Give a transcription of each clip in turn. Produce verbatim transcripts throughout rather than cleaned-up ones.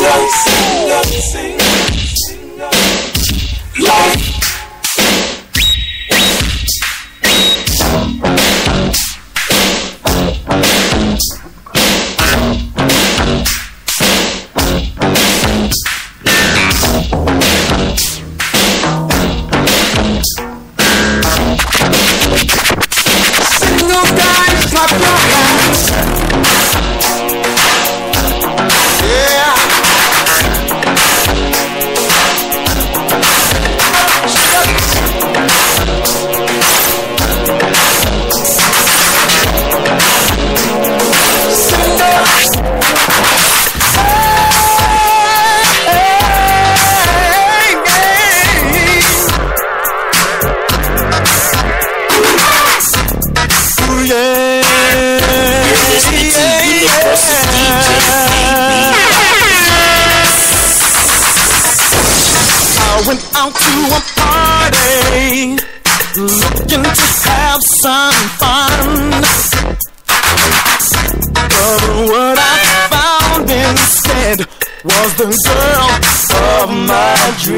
Was the girl of my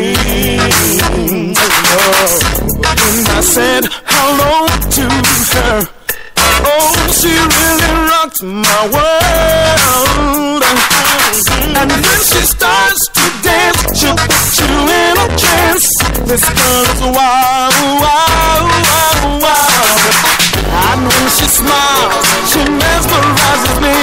dreams. When I said hello to her, oh, she really rocked my world. And when she starts to dance, she'll put you in a trance. This girl is wild, wild, wild, wild. And when she smiles, she mesmerizes me.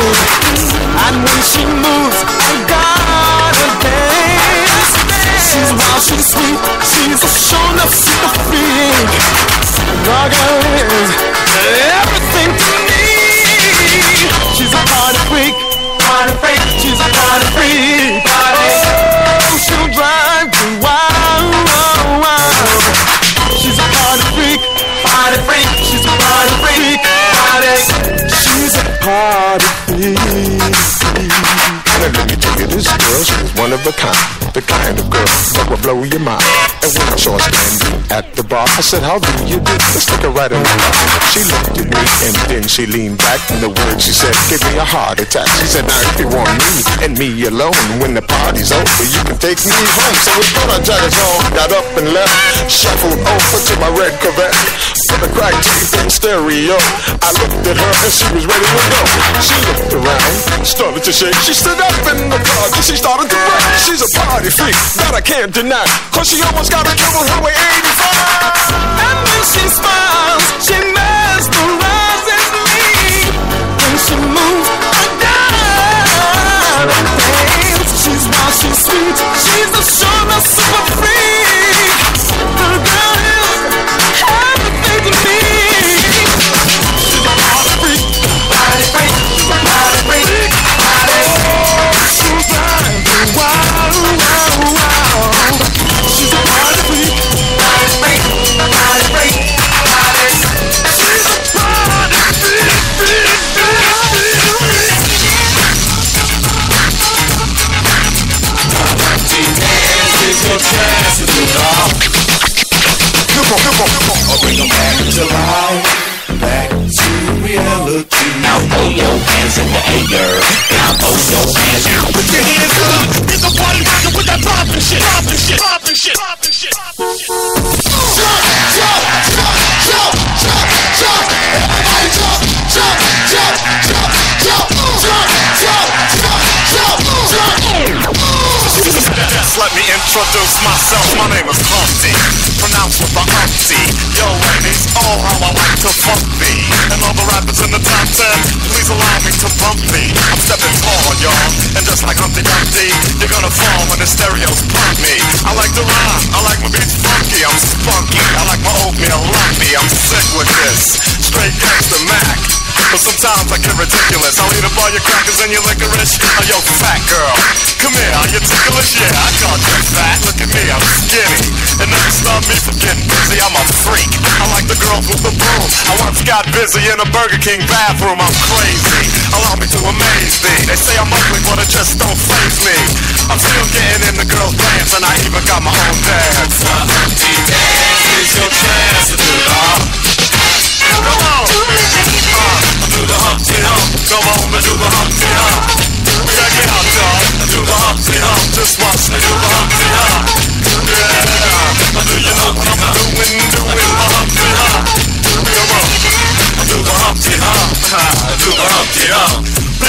And when she moves, I gotta dance. She's wild, she's sweet, she's a show-enough super freak. Gaga is everything to me. She's a party freak, party freak. She's a party freak, party. Oh, she'll drive me wild, wild, wild. She's a party freak, party freak. She's a party freak, party. She's a party freak. Now let me tell you, this girl, she was one of a kind. The kind of girl that will blow your mind. And when I saw her standing at the bar, I said, how do you do? Let's take her right in the bar. She looked at me and then she leaned back, and the words she said gave me a heart attack. She said, now if you want me and me alone, when the party's over, you can take me home. So we put our jackets on, got up and left, shuffled over to my red Corvette. Put the crack teeth in stereo. I looked at her and she was ready to go. She looked around, started to shake. She stood up in the party, she started to break. She's a party freak that I can't deny, cause she almost got a double highway eighty-five. And when she smiles, she mesmerizes me. When she moves, I gotta dance. She's wild, she's sweet, she's a show-enough super freak. The girl is everything to me. She's a party freak, party freak, party freak, party. She'll drive me wild, wild, wild. She's a party freak, party freak, party freak, party. She's a party freak, freak, freak, freak. Dance is your chance to do it all. Come on, come on, come on. I'll bring them back to life, back to reality. Now throw your hands in the air. Now throw your hands. Put your hands up. It's a party rockin' with that poppin' shit, poppin' shit, poppin' shit, poppin' shit, poppin' shit. Jump, jump, jump, jump, jump, jump. Everybody jump, jump, jump, jump, jump, jump, jump, jump, jump, jump. Just let me introduce myself. My name is Humpty, pronounced with the umpty. Yo, ladies, oh how I like to funk me. And all the rappers in the top ten, please allow me to bump me. I'm stepping tall, y'all, and just like Humpty Dumpty, you're gonna fall when the stereos pump me. I like to rhyme, I like my beats funky, I'm spunky. I like my oatmeal lumpy, I'm sick with this. Straight gangsta Mac. But sometimes I get ridiculous. I'll eat up all your crackers and your licorice. Oh, yo, fat girl, come here, are you ticklish? Yeah, I called you fat. Look at me, I'm skinny. And never stop me from getting busy, I'm a freak. I like the girls with the boom. I once got busy in a Burger King bathroom, I'm crazy. Allow me to amaze thee. They say I'm ugly, but it just don't faze me. I'm still getting in the girls' dance, and I even got my own dance. The Humpty Dance is your chance to do it all. Come on, uh, do the Humpty Hump. Come on and do the Humpty Hump. Check it out, y'all. Do the Humpty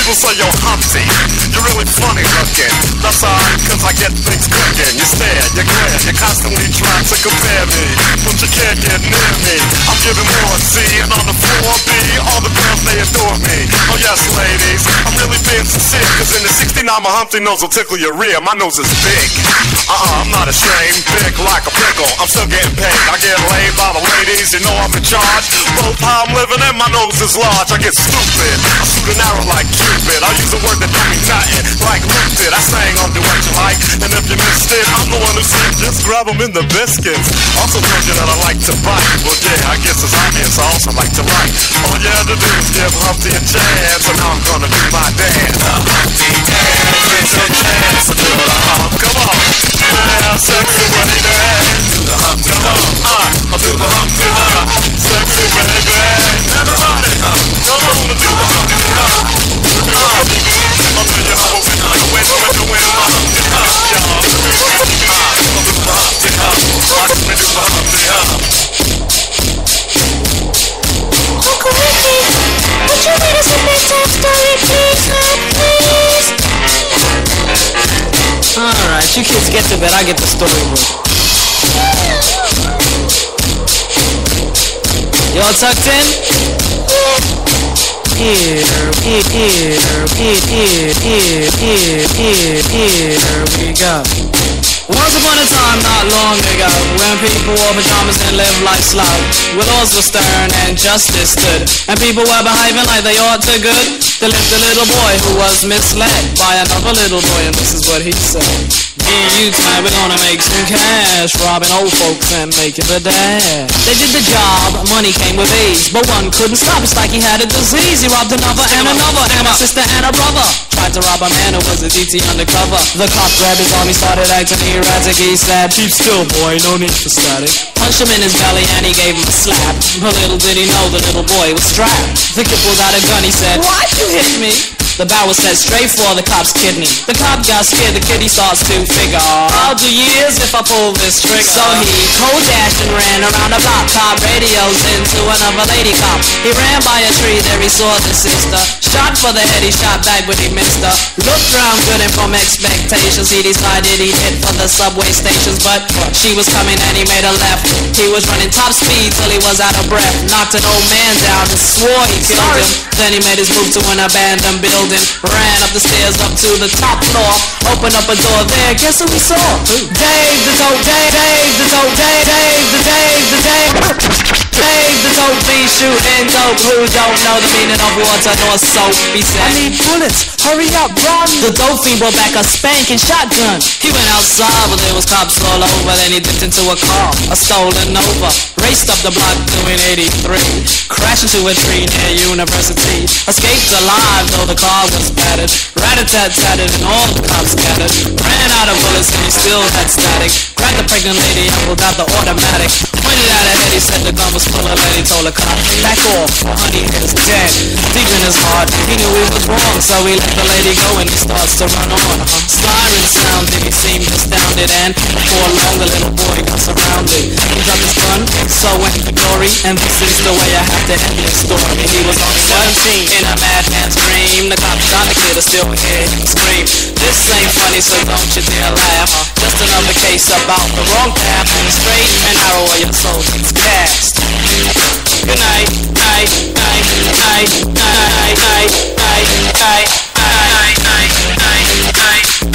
People say, yo, Humpty, you're really funny looking. That's alright, cause I get things cooking. You stare, you glare, you constantly try to compare me, but you can't get near me. I'm giving more C, and on the floor B, all the girls, they adore me. Oh yes, ladies, I'm really being sincere, cause in the sixty-nine, my Humpty nose will tickle your rear. My nose is big. Uh-uh, I'm not ashamed. Big like a pickle. I'm still getting paid. I get laid by the ladies. You know I'm in charge. Both how I'm living and my nose is large. I get stupid. I shoot an arrow like Cupid. I use a word that don't mean nothing. Like Luke did. I sang on Do What You Like. And if you missed it, I'm the one who said just grab them in the biscuits. Also told you that I like to bite. Well, yeah, I guess it's obvious. I also like to write. All you had to do is give Humpty a chance. And now I'm gonna do my dance. The Humpty dance. It's a chance to do the hump. Come on. Yeah, sexy baby. Do the hump, come on. Uh, I'll do the hump, do the hump. Sexy baby. Everybody, come on and do the hump, do the hump. Uh, I'll tell you how it's gonna win, win, win, win, my hump, do the hump, y'all. Uh, I'll do the hump, do the hump. Watch me do the hump, do the hump. Uncle Ricky, would you read us a bedtime story, please, please? Alright, you kids get to bed, I get the storybook. Y'all tucked in? Here, here, here, here, here, here, here, here, here we go. Once upon a time, not long ago, when people wore pajamas and lived like slow, where laws were stern and justice stood, and people were behaving like they ought to good, there lived a little boy who was misled by another little boy, and this is what he said. Me and you tonight, we're gonna make some cash, robbing old folks and making the dash. They did the job, money came with ease, but one couldn't stop, it's like he had a disease. He robbed another and another, and a sister and a brother. Tried to rob a man who was a D T undercover. The cop grabbed his arm, he started acting erratic. He said, keep still, boy, no need for static. Punched him in his belly and he gave him a slap. But little did he know the little boy was strapped. The kid pulled out a gun, he said, why'd you hit me? The barrel was set straight for the cop's kidney. The cop got scared, the kid he starts to figure, I'll do years if I pull this trigger. So he cold dashed and ran around the block. Cop radios into another lady cop. He ran by a tree, there he saw the sister. Shot for the head, he shot back but he missed her. Looked round good and from expectations, he decided he'd hit for the subway stations. But she was coming and he made a left. He was running top speed till he was out of breath. Knocked an old man down and swore he killed him. Then he made his move to an abandoned building. Ran up the stairs up to the top floor. Opened up a door there, guess who we saw? Dave the Dope, Dave, Dave the Dope, Dave, Dave the Dave, the Dave Dave the Dope fiend shooting dope. Who don't know the meaning of water nor soap? He said, I need bullets, hurry up, run. The dope fiend brought back a spanking shotgun. He went outside but there was cops all over. Then he dipped into a car, a stolen Nova. Raced up the block doing eighty-three. Crashed into a tree near University. Escaped alive though the car was battered. Rat-a-tat-tatted and all the cops scattered. Ran out of bullets and he still had static. Grabbed the pregnant lady and pulled out the automatic. Pointed at her head, he said the gun was full of lead. He told the cop, back off, honey is dead. Deep in his heart, he knew he was wrong. So he let the lady go and he starts to run on. Siren sounded, he seemed astounded. And before long the little boy got surrounded. He dropped his gun, so went the glory. And this is the way I have to end this story. He was only seventeen in a madman's dream. The cop shot the kid, I still hear him scream. This ain't funny, so don't you dare laugh. Just another case about the wrong path. Straight and narrow where your soul gets cast. Good night, night, night, night, night, night, night, night, night, night, night, night,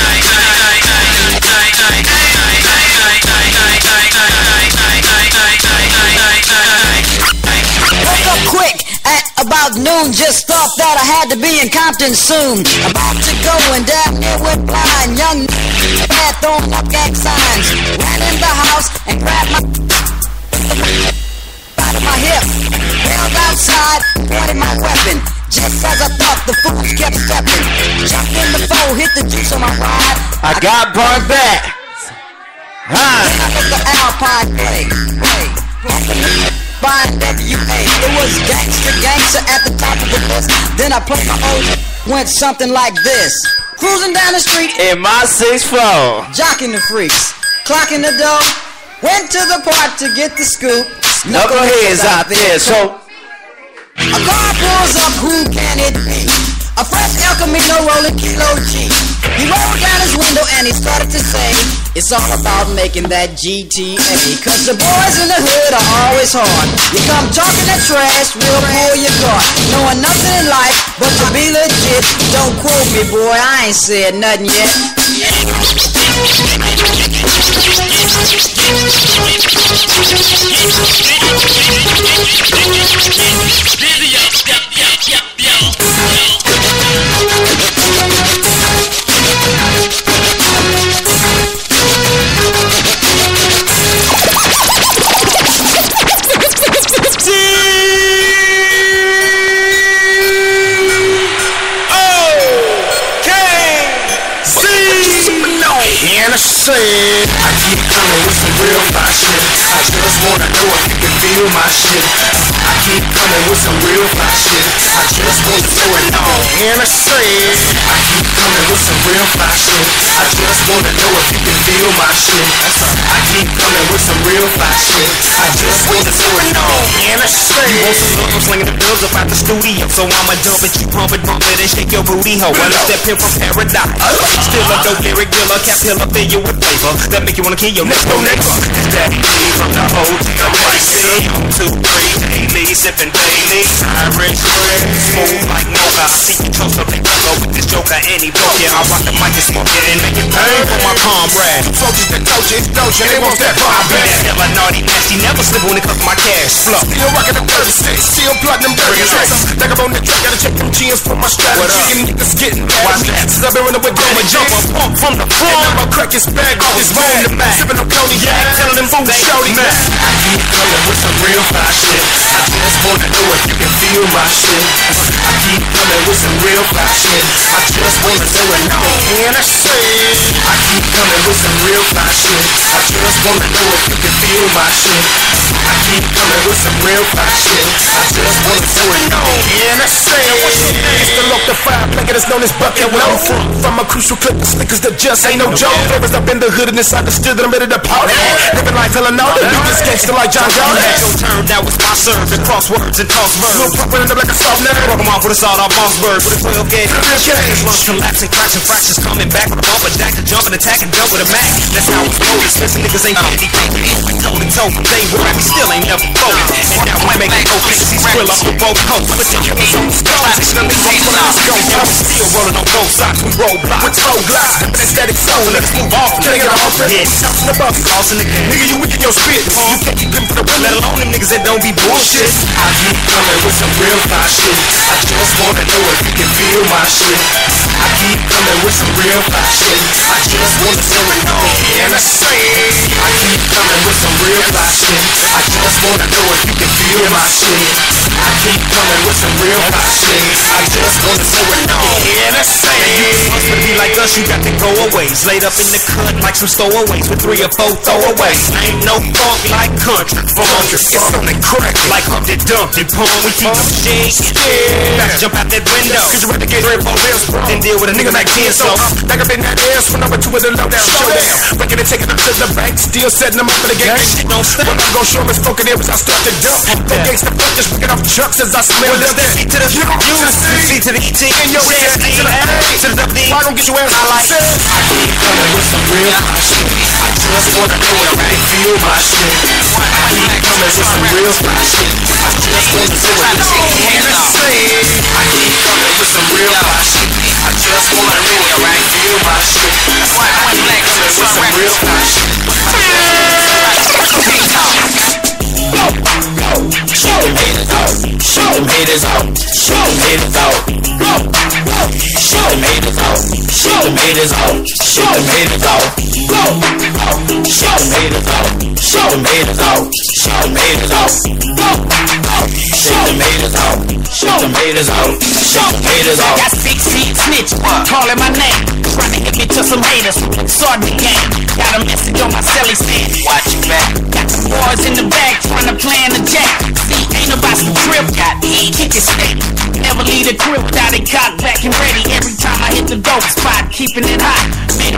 Woke up quick at about noon, just thought that I had to be in Compton soon. About to go and damn near went blind. Young had thrown up gang signs. Ran in the house and grabbed my out of my hip. Held outside, pointed my weapon. Just as I thought, the fools kept stepping. Jumped in the foe, hit the juice on my ride. I, I got burned back. Huh. Then I hit the Alpine play. Hey, by W A. It was gangster, gangster at the top of the list. Then I played my old, went something like this. Cruising down the street in my six four, jocking the freaks, clocking the dough. Went to the park to get the scoop. Knuckleheads out there, so a car pulls up, who can it be? A fresh El Camino rolling Kilo G. He rolled down his window and he started to say, it's all about making that G T A. Cause the boys in the hood are always hard. You come talking that trash, we'll pull your guard. Knowing nothing in life but to be legit. Don't quote me, boy, I ain't said nothing yet. Said I keep coming with some real fly shit. I just wanna know if you can feel my shit. I keep coming with some real fly shit. I just wanna throw it on. And I said I keep coming with some real fly shit. I just wanna know if you can feel my shit. I keep coming with some real fly shit. I just wanna throw it on. And I said you want some love, I'm slinging the bills up out the studio. So I'ma dump it, you pump it, bump it, and shake your booty hole. Well, it's that pimp from paradise. Still a dope lyric dealer, cap pillar, fill you with flavor that make you wanna kill your next door neighbor. It's that E from the hotel, right city, on two, three, daily, sipping daily, Irish red, smooth like mocha. I see you close up and go with this joker, and he broke it. I rock the mic and smoke it and make it bang for my comrade. Soldiers that doja, it's doja, they won't step on my back. Hella naughty, nasty, never slip when it comes to my cash flow. Still rockin' the thirty-six, still plotting them dirty tricks. Think I'm on the track, gotta check them jeans for my strategy. And niggas getting mad. Since I've been running with Doma Jumper, pump from the front. And I'ma crack his bag off his bone. Sippin' on cognac, telling them fools shouty man. I keep coming with some real fly shit. I just wanna know if you can feel my shit. I keep coming with some real fly shit. I just wanna know it now. And I said I keep coming with some real fly shit. I just wanna know if you can feel my shit. I keep coming with some real fly shit. I just wanna know it now. And I said what's your name? It's the local fire blanket that's known as Bucket. Where I'm from, from a crucial clip of slickers that just ain't no joke. Flavors up in the hood and it's understood that I'm ready to pout. Living like telling all the niggas gangster like John John. Had your turn, that was my serve. The crosswords and toss verbs. Little pop running up like a soft nerd. Walk 'em off with a sawed off boss bird. With a twelve gauge. Lungs collapsing, cracks and fractures coming back with a bump attack to jump and attack and jump with a Mac. That's how it's going. Since niggas ain't fifty fifty. Toe to toe, they were we still ain't never folded. And now we make it go sixty skrill up with both coats. But the niggas on the classics, none of these let's go. I'm still rolling on both sides. We roll blocks with toe glass. But aesthetic soul, let's move off. Can I get off it? Yeah, shots in the buff, tossing the game. Nigga, you wicked your spit. You can't keep them for the win, let alone them niggas that don't be bullshit. I keep coming with some real fly shit. I just wanna know if you can feel my shit. I keep coming with some real fly shit. I just wanna know it now. And I say I keep coming with some real fly shit. I just wanna know if you can feel my shit. I keep coming with some real fly shit. I just wanna know it now. And I say you supposed to be like us, you got to go away. Laid up in the cut like some stowaways with three or four throwaways. Ain't no funk like country funk. It's something crack like Humpty Dumpty pump. We keep them shit scared. Better jump out that window. Cause you ready to get three or four bills. Then deal with a nigga like ten. So back up in that ass when number two with the lowdown showdown. Breaking and taking them to the bank. Still setting them up for the game. Shit don't stop. When I'm gon' show them it's spoken in as I start to dump. Go gangsta fuck just picking off trucks as I smell them. C to the U, C to the E T, and your ass to the A, to the W. Why don't get your ass I like it? I keep coming with some real fly shit. I just wanna know if I can feel my shit. I keep coming with some real fly shit. I just wanna know if I can say it. I keep coming with some real fly shit. I just wanna know if I can feel my shit. I keep coming with some real fly shit. Show them haters out. Show them haters out. Show them haters out. Show them haters out. Show them haters out. Show them haters out. Show them haters out. Show them haters out. Show them haters out. Show them haters out. Show them haters out. Show them haters out. Got sixteen snitch calling my name, trying to get me to some haters. Starting the game. Got a message on my celly stand. Watch your back. Got some boys in the back trying to plan the jack. See, ain't about some trip. Got E, kick it steady. Never leave the crib without it cocked back and ready. Every time I hit the dope spot, keeping it hot. Made